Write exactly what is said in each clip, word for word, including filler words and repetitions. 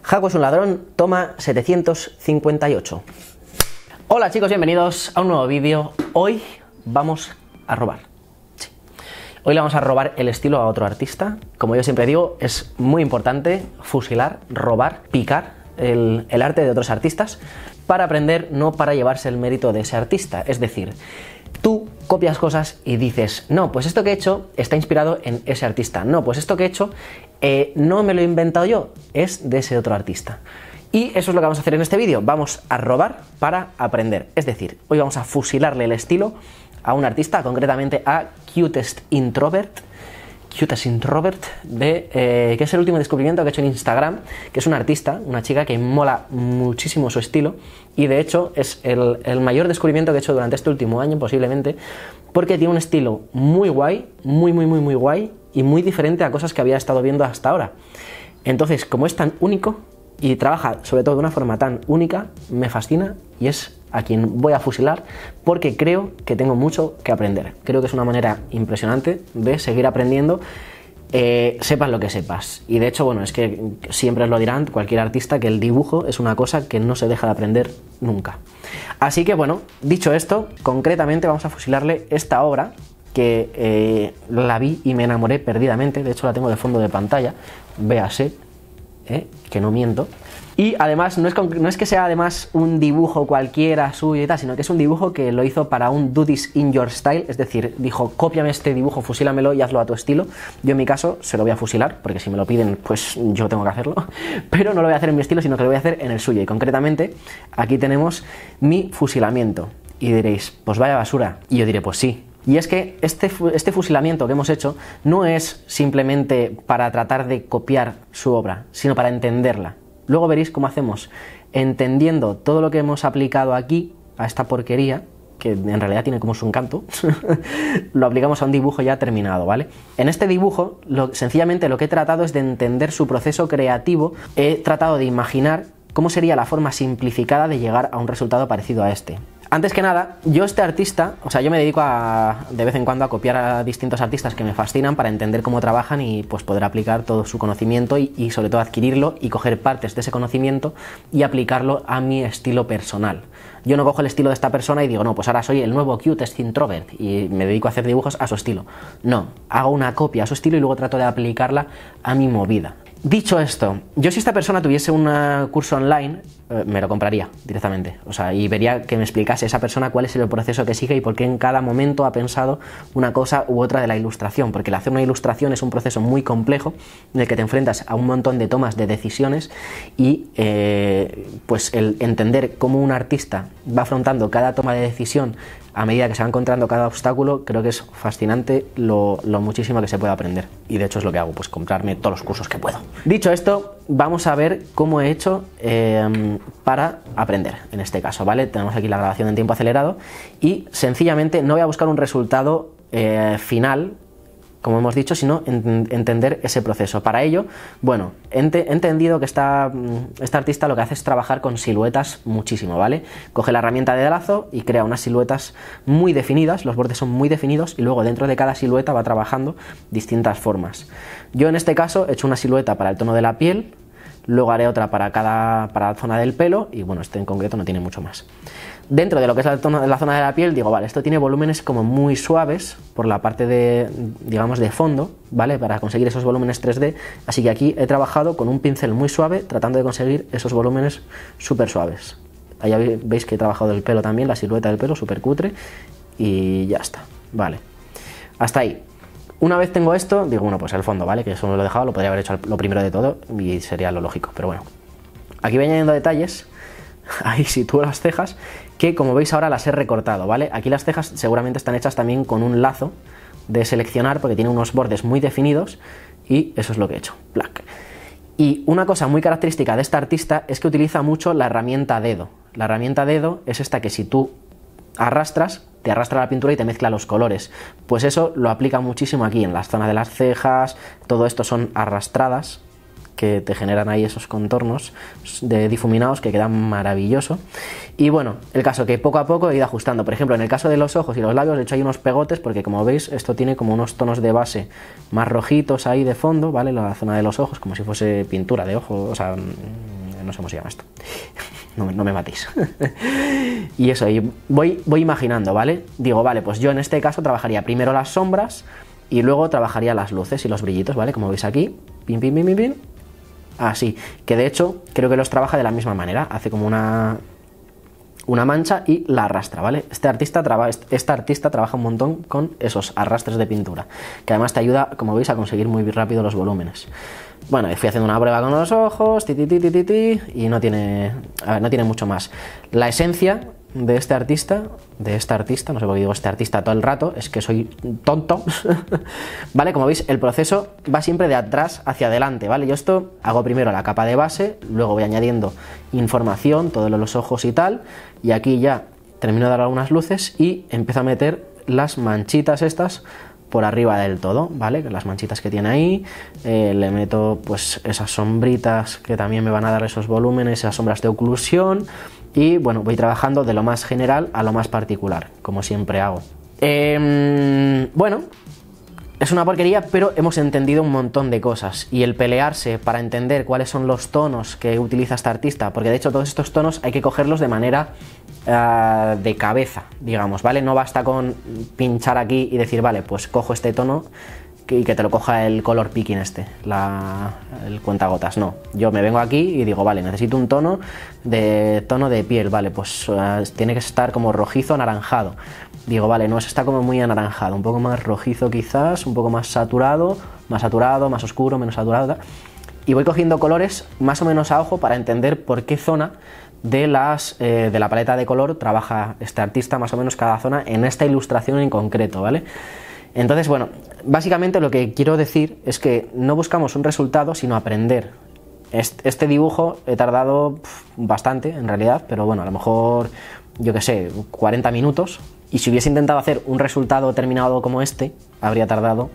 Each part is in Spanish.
Jaco es un ladrón, toma setecientos cincuenta y ocho. Hola chicos, bienvenidos a un nuevo vídeo. Hoy vamos a robar. Sí. Hoy le vamos a robar el estilo a otro artista. Como yo siempre digo, es muy importante fusilar, robar, picar el, el arte de otros artistas para aprender, no para llevarse el mérito de ese artista. Es decir, tú copias cosas y dices, no, pues esto que he hecho está inspirado en ese artista. No, pues esto que he hecho eh, no me lo he inventado yo, es de ese otro artista. Y eso es lo que vamos a hacer en este vídeo. Vamos a robar para aprender. Es decir, hoy vamos a fusilarle el estilo a un artista, concretamente a Cutest Introvert. Cutest Introvert, de, eh, que es el último descubrimiento que he hecho en Instagram, que es una artista, una chica que mola muchísimo su estilo, y de hecho es el, el mayor descubrimiento que he hecho durante este último año, posiblemente, porque tiene un estilo muy guay, muy, muy, muy, muy guay, y muy diferente a cosas que había estado viendo hasta ahora. Entonces, como es tan único, y trabaja sobre todo de una forma tan única, me fascina, y es a quien voy a fusilar porque creo que tengo mucho que aprender. Creo que es una manera impresionante de seguir aprendiendo, eh, sepas lo que sepas. Y de hecho, bueno, es que siempre os lo dirán cualquier artista, que el dibujo es una cosa que no se deja de aprender nunca. Así que bueno, dicho esto, concretamente vamos a fusilarle esta obra que eh, la vi y me enamoré perdidamente. De hecho la tengo de fondo de pantalla, véase, eh, que no miento. Y además no es, no es que sea además un dibujo cualquiera suyo y tal, sino que es un dibujo que lo hizo para un Do This In Your Style, es decir, dijo, cópiame este dibujo, fusílamelo y hazlo a tu estilo. Yo en mi caso se lo voy a fusilar, porque si me lo piden, pues yo tengo que hacerlo, pero no lo voy a hacer en mi estilo, sino que lo voy a hacer en el suyo. Y concretamente, aquí tenemos mi fusilamiento. Y diréis, pues vaya basura. Y yo diré, pues sí. Y es que este, este fusilamiento que hemos hecho no es simplemente para tratar de copiar su obra, sino para entenderla. Luego veréis cómo hacemos, entendiendo todo lo que hemos aplicado aquí, a esta porquería, que en realidad tiene como su encanto, lo aplicamos a un dibujo ya terminado, ¿vale? En este dibujo, lo, sencillamente lo que he tratado es de entender su proceso creativo, he tratado de imaginar cómo sería la forma simplificada de llegar a un resultado parecido a este. Antes que nada, yo este artista, o sea, yo me dedico a, de vez en cuando a copiar a distintos artistas que me fascinan para entender cómo trabajan y pues poder aplicar todo su conocimiento y, y sobre todo adquirirlo y coger partes de ese conocimiento y aplicarlo a mi estilo personal. Yo no cojo el estilo de esta persona y digo, no, pues ahora soy el nuevo Cutest Introvert y me dedico a hacer dibujos a su estilo. No, hago una copia a su estilo y luego trato de aplicarla a mi movida. Dicho esto, yo si esta persona tuviese un curso online, eh, me lo compraría directamente, o sea, y vería que me explicase esa persona cuál es el proceso que sigue y por qué en cada momento ha pensado una cosa u otra de la ilustración, porque el hacer una ilustración es un proceso muy complejo en el que te enfrentas a un montón de tomas de decisiones y eh, pues el entender cómo un artista va afrontando cada toma de decisión a medida que se va encontrando cada obstáculo, creo que es fascinante lo, lo muchísimo que se puede aprender. Y de hecho es lo que hago, pues comprarme todos los cursos que puedo. Dicho esto, vamos a ver cómo he hecho eh, para aprender, en este caso, ¿vale? Tenemos aquí la grabación en tiempo acelerado y sencillamente no voy a buscar un resultado eh, final, como hemos dicho, sino en, entender ese proceso. Para ello, bueno, he, ent he entendido que esta, esta artista lo que hace es trabajar con siluetas muchísimo, ¿vale? Coge la herramienta de lazo y crea unas siluetas muy definidas, los bordes son muy definidos y luego dentro de cada silueta va trabajando distintas formas. Yo en este caso he hecho una silueta para el tono de la piel, luego haré otra para cada para la zona del pelo y bueno, este en concreto no tiene mucho más. Dentro de lo que es la, tono, la zona de la piel, digo, vale, esto tiene volúmenes como muy suaves por la parte de, digamos, de fondo, ¿vale? Para conseguir esos volúmenes tres D, así que aquí he trabajado con un pincel muy suave tratando de conseguir esos volúmenes súper suaves. Allá veis que he trabajado el pelo también, la silueta del pelo, súper cutre, y ya está, vale. Hasta ahí. Una vez tengo esto, digo, bueno, pues el fondo, ¿vale? Que eso me lo he dejado, lo podría haber hecho lo primero de todo y sería lo lógico, pero bueno. Aquí voy añadiendo detalles, ahí sitúo las cejas, que como veis ahora las he recortado, ¿vale? Aquí las cejas seguramente están hechas también con un lazo de seleccionar porque tiene unos bordes muy definidos y eso es lo que he hecho, ¡plac! Y una cosa muy característica de esta artista es que utiliza mucho la herramienta dedo. La herramienta dedo es esta que si tú arrastras, te arrastra la pintura y te mezcla los colores. Pues eso lo aplica muchísimo aquí, en la zona de las cejas, todo esto son arrastradas, que te generan ahí esos contornos de difuminados que quedan maravilloso. Y bueno, el caso que poco a poco he ido ajustando. Por ejemplo, en el caso de los ojos y los labios he hecho ahí unos pegotes porque como veis esto tiene como unos tonos de base más rojitos ahí de fondo, ¿vale? La zona de los ojos, como si fuese pintura de ojo, o sea, no sé cómo se llama esto. No, no me matéis. Y eso, y voy, voy imaginando, ¿vale? Digo, vale, pues yo en este caso trabajaría primero las sombras y luego trabajaría las luces y los brillitos, ¿vale? Como veis aquí, pim, pim, pim, pim, pim. Así, que de hecho creo que los trabaja de la misma manera, hace como una, una mancha y la arrastra, ¿vale? Este artista, traba, este artista trabaja un montón con esos arrastres de pintura, que además te ayuda, como veis, a conseguir muy rápido los volúmenes. Bueno, fui haciendo una prueba con los ojos, ti, ti, ti, ti, ti, ti, y no tiene, a ver, no tiene mucho más. La esencia de este artista, de esta artista, no sé por qué digo este artista todo el rato, es que soy tonto, ¿vale? Como veis, el proceso va siempre de atrás hacia adelante, ¿vale? Yo esto hago primero la capa de base, luego voy añadiendo información, todos los ojos y tal, y aquí ya termino de dar algunas luces y empiezo a meter las manchitas estas por arriba del todo, ¿vale? Las manchitas que tiene ahí, eh, le meto pues esas sombritas que también me van a dar esos volúmenes, esas sombras de oclusión, y bueno, voy trabajando de lo más general a lo más particular, como siempre hago. Eh, bueno, es una porquería, pero hemos entendido un montón de cosas, y el pelearse para entender cuáles son los tonos que utiliza este artista, porque de hecho todos estos tonos hay que cogerlos de manera uh, de cabeza, digamos, ¿vale? No basta con pinchar aquí y decir, vale, pues cojo este tono y que te lo coja el color picking este, la, el cuentagotas, no. Yo me vengo aquí y digo, vale, necesito un tono de tono de piel, vale, pues uh, tiene que estar como rojizo anaranjado. Digo, vale, no, está como muy anaranjado, un poco más rojizo quizás, un poco más saturado, más saturado, más oscuro, menos saturado, y voy cogiendo colores más o menos a ojo para entender por qué zona de, las, eh, de la paleta de color trabaja este artista, más o menos cada zona en esta ilustración en concreto, ¿vale? Entonces, bueno, básicamente lo que quiero decir es que no buscamos un resultado, sino aprender. Este, este dibujo he tardado pff, bastante, en realidad, pero bueno, a lo mejor, yo qué sé, cuarenta minutos. Y si hubiese intentado hacer un resultado terminado como este, habría tardado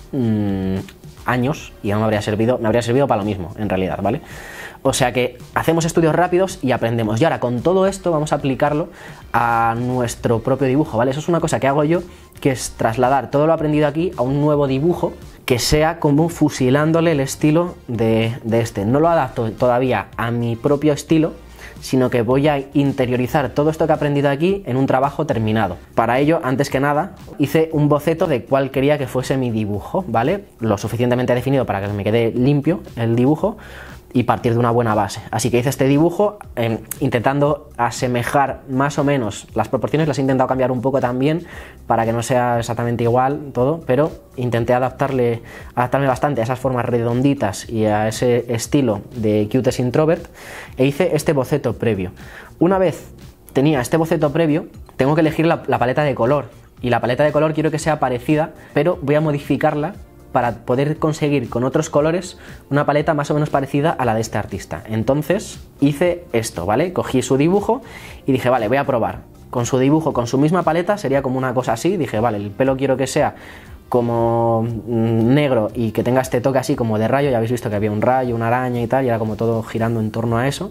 mmm, años y no me habría servido, me habría servido para lo mismo, en realidad, ¿vale? O sea que hacemos estudios rápidos y aprendemos. Y ahora con todo esto vamos a aplicarlo a nuestro propio dibujo, ¿vale? Eso es una cosa que hago yo, que es trasladar todo lo aprendido aquí a un nuevo dibujo que sea como fusilándole el estilo de, de este. No lo adapto todavía a mi propio estilo, sino que voy a interiorizar todo esto que he aprendido aquí en un trabajo terminado. Para ello, antes que nada, hice un boceto de cuál quería que fuese mi dibujo, ¿vale? Lo suficientemente definido para que me quede limpio el dibujo y partir de una buena base. Así que hice este dibujo eh, intentando asemejar más o menos las proporciones, las he intentado cambiar un poco también para que no sea exactamente igual todo, pero intenté adaptarle, adaptarme bastante a esas formas redonditas y a ese estilo de Cutest Introvert, e hice este boceto previo. Una vez tenía este boceto previo, tengo que elegir la, la paleta de color, y la paleta de color quiero que sea parecida, pero voy a modificarla para poder conseguir con otros colores una paleta más o menos parecida a la de este artista. Entonces hice esto, ¿vale? Cogí su dibujo y dije, vale, voy a probar. Con su dibujo, con su misma paleta, sería como una cosa así. Dije, vale, el pelo quiero que sea como negro y que tenga este toque así como de rayo. Ya habéis visto que había un rayo, una araña y tal, y era como todo girando en torno a eso.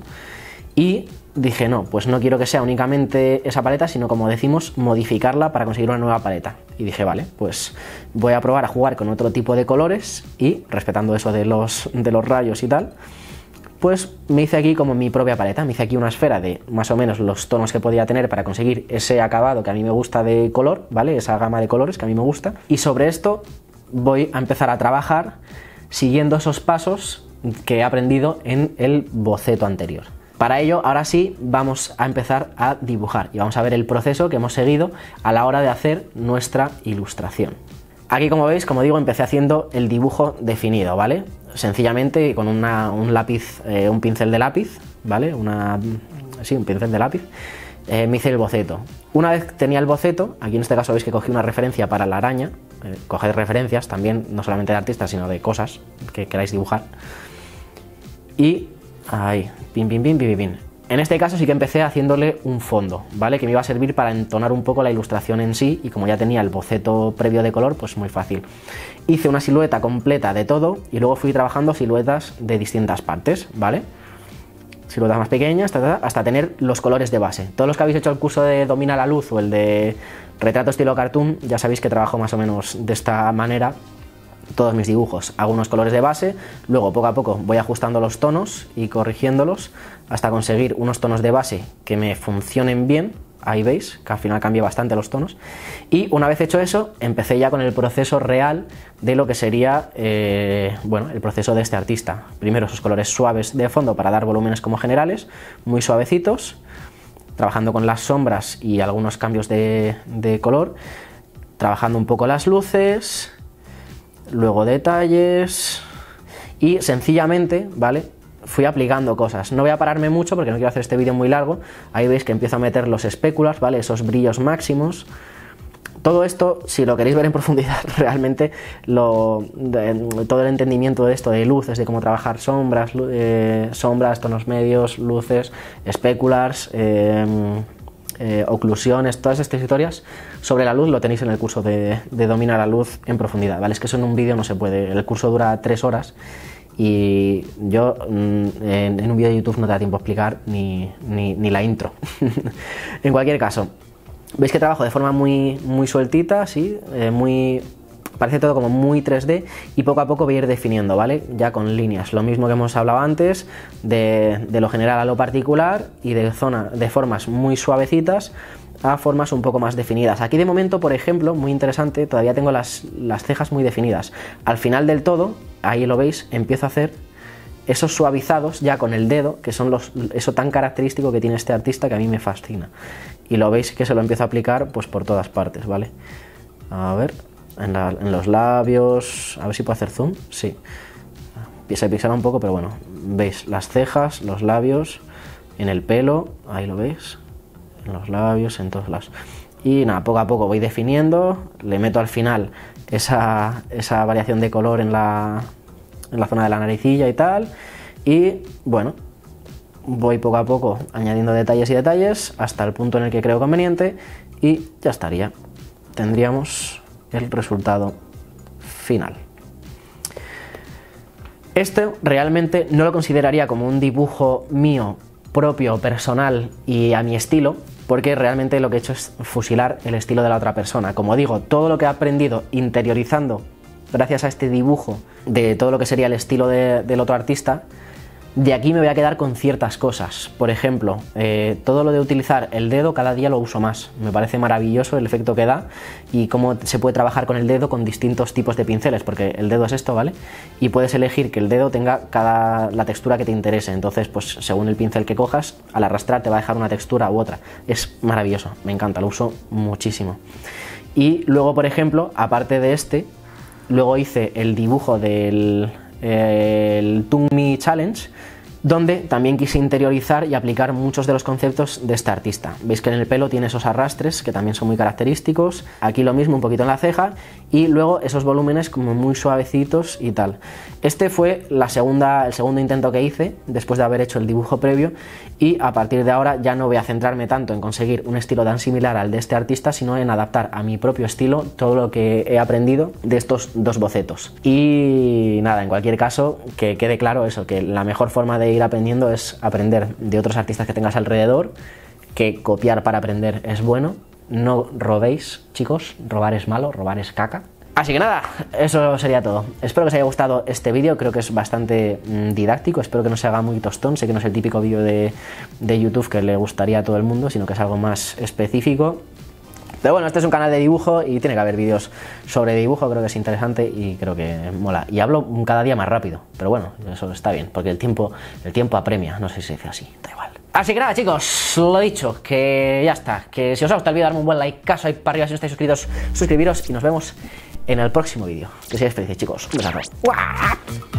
Y dije, no, pues no quiero que sea únicamente esa paleta, sino, como decimos, modificarla para conseguir una nueva paleta. Y dije, vale, pues voy a probar a jugar con otro tipo de colores y, respetando eso de los, de los rayos y tal, pues me hice aquí como mi propia paleta. Me hice aquí una esfera de más o menos los tonos que podía tener para conseguir ese acabado que a mí me gusta de color, ¿vale? Esa gama de colores que a mí me gusta. Y sobre esto voy a empezar a trabajar siguiendo esos pasos que he aprendido en el boceto anterior. Para ello, ahora sí, vamos a empezar a dibujar y vamos a ver el proceso que hemos seguido a la hora de hacer nuestra ilustración. Aquí, como veis, como digo, empecé haciendo el dibujo definido, ¿vale? Sencillamente con una, un lápiz, eh, un pincel de lápiz, ¿vale? Una, sí, un pincel de lápiz, eh, me hice el boceto. Una vez tenía el boceto, aquí en este caso veis que cogí una referencia para la araña, eh, coged referencias también, no solamente de artistas, sino de cosas que queráis dibujar. Y ahí, pim, pim, pim, pim, pim. En este caso sí que empecé haciéndole un fondo, ¿vale? Que me iba a servir para entonar un poco la ilustración en sí, y como ya tenía el boceto previo de color, pues muy fácil. Hice una silueta completa de todo y luego fui trabajando siluetas de distintas partes, ¿vale? Siluetas más pequeñas, hasta tener los colores de base. Todos los que habéis hecho el curso de Domina la Luz o el de Retrato estilo cartoon, ya sabéis que trabajo más o menos de esta manera, todos mis dibujos. Hago unos colores de base, luego poco a poco voy ajustando los tonos y corrigiéndolos hasta conseguir unos tonos de base que me funcionen bien. Ahí veis que al final cambia bastante los tonos. Y una vez hecho eso, empecé ya con el proceso real de lo que sería eh, bueno, el proceso de este artista. Primero esos colores suaves de fondo para dar volúmenes como generales, muy suavecitos, trabajando con las sombras y algunos cambios de, de color, trabajando un poco las luces, luego detalles y sencillamente, ¿vale?, fui aplicando cosas. No voy a pararme mucho porque no quiero hacer este vídeo muy largo. Ahí veis que empiezo a meter los speculars, ¿vale?, esos brillos máximos. Todo esto, si lo queréis ver en profundidad, realmente lo, de, todo el entendimiento de esto de luces, de cómo trabajar sombras, eh, sombras, tonos medios, luces, speculars, eh, eh, oclusiones, todas estas historias sobre la luz lo tenéis en el curso de, de Domina la Luz en profundidad, ¿vale? Es que eso en un vídeo no se puede. El curso dura tres horas y yo en, en un vídeo de YouTube no te da tiempo a explicar ni, ni, ni la intro. En cualquier caso, veis que trabajo de forma muy, muy sueltita, así, eh, muy... parece todo como muy tres D y poco a poco voy a ir definiendo, ¿vale? Ya con líneas, lo mismo que hemos hablado antes, de, de lo general a lo particular y de, zona, de formas muy suavecitas a formas un poco más definidas. Aquí de momento, por ejemplo, muy interesante, todavía tengo las, las cejas muy definidas. Al final del todo, ahí lo veis, empiezo a hacer esos suavizados ya con el dedo, que son los, eso tan característico que tiene este artista que a mí me fascina. Y lo veis que se lo empiezo a aplicar pues por todas partes, ¿vale? A ver, en, la, en los labios, a ver si puedo hacer zoom, sí. Se pixela un poco, pero bueno, veis las cejas, los labios, en el pelo, ahí lo veis, en los labios, en todos lados. Y nada, poco a poco voy definiendo, le meto al final esa, esa variación de color en la, en la zona de la naricilla y tal, y bueno, voy poco a poco añadiendo detalles y detalles hasta el punto en el que creo conveniente y ya estaría. Tendríamos el resultado final. Esto realmente no lo consideraría como un dibujo mío propio, personal y a mi estilo, porque realmente lo que he hecho es fusilar el estilo de la otra persona. Como digo, todo lo que he aprendido interiorizando gracias a este dibujo de todo lo que sería el estilo de, del otro artista, de aquí me voy a quedar con ciertas cosas. Por ejemplo, eh, todo lo de utilizar el dedo cada día lo uso más. Me parece maravilloso el efecto que da y cómo se puede trabajar con el dedo con distintos tipos de pinceles, porque el dedo es esto, ¿vale? Y puedes elegir que el dedo tenga cada, la textura que te interese. Entonces, pues según el pincel que cojas, al arrastrar te va a dejar una textura u otra. Es maravilloso, me encanta, lo uso muchísimo. Y luego, por ejemplo, aparte de este, luego hice el dibujo del el Tung Me Challenge, donde también quise interiorizar y aplicar muchos de los conceptos de este artista. Veis que en el pelo tiene esos arrastres que también son muy característicos, aquí lo mismo un poquito en la ceja y luego esos volúmenes como muy suavecitos y tal. Este fue la segunda, el segundo intento que hice después de haber hecho el dibujo previo y a partir de ahora ya no voy a centrarme tanto en conseguir un estilo tan similar al de este artista, sino en adaptar a mi propio estilo todo lo que he aprendido de estos dos bocetos. Y nada, en cualquier caso, que quede claro eso, que la mejor forma de ir aprendiendo es aprender de otros artistas que tengas alrededor, que copiar para aprender es bueno. No robéis, chicos, robar es malo, robar es caca. Así que nada, eso sería todo. Espero que os haya gustado este vídeo, creo que es bastante mmm, didáctico, espero que no se haga muy tostón, sé que no es el típico vídeo de, de YouTube que le gustaría a todo el mundo, sino que es algo más específico. Pero bueno, este es un canal de dibujo y tiene que haber vídeos sobre dibujo, creo que es interesante y creo que mola. Y hablo cada día más rápido, pero bueno, eso está bien, porque el tiempo, el tiempo apremia, no sé si se dice así, da igual. Así que nada, chicos, lo dicho, que ya está, que si os ha gustado el vídeo, darme un buen like, caso ahí para arriba, si no estáis suscritos, suscribiros y nos vemos en el próximo vídeo. Que seáis felices, chicos. Un besazo. ¡Guau!